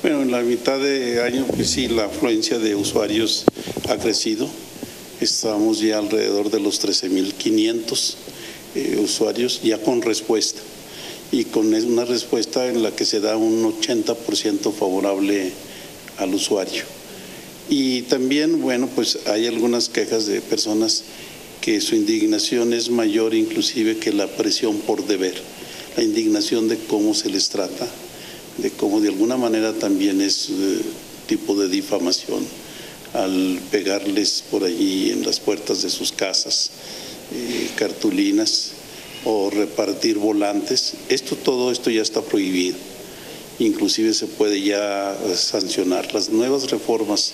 Bueno, en la mitad de año, pues sí, la afluencia de usuarios ha crecido. Estamos ya alrededor de los 13,500 usuarios ya con respuesta, y con una respuesta en la que se da un 80% favorable al usuario. Y también, bueno, pues hay algunas quejas de personas que su indignación es mayor inclusive que la presión por deber, la indignación de cómo se les trata, de cómo de alguna manera también es tipo de difamación al pegarles por allí en las puertas de sus casas cartulinas o repartir volantes. Todo esto ya está prohibido, inclusive se puede ya sancionar. Las nuevas reformas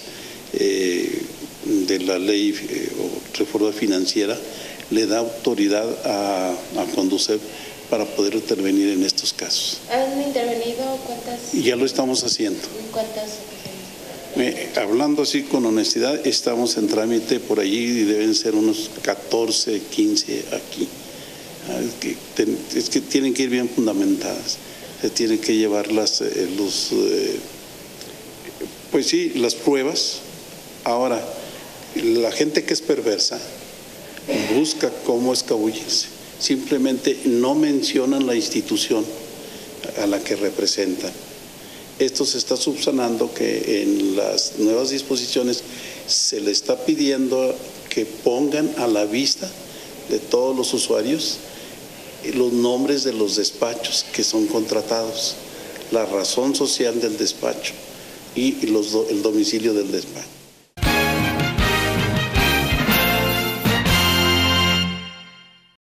de la ley o reforma financiera le da autoridad a Conducef para poder intervenir en estos casos. ¿Han intervenido? ¿Cuántas? Y ya lo estamos haciendo. ¿Cuántas? Hablando así con honestidad, estamos en trámite por allí y deben ser unos 14, 15 aquí. Es que tienen que ir bien fundamentadas, se tienen que llevar pues sí, las pruebas. Ahora, la gente que es perversa busca cómo escabullirse, simplemente no mencionan la institución a la que representan. Esto se está subsanando, que en las nuevas disposiciones se le está pidiendo que pongan a la vista de todos los usuarios los nombres de los despachos que son contratados, la razón social del despacho y el domicilio del despacho.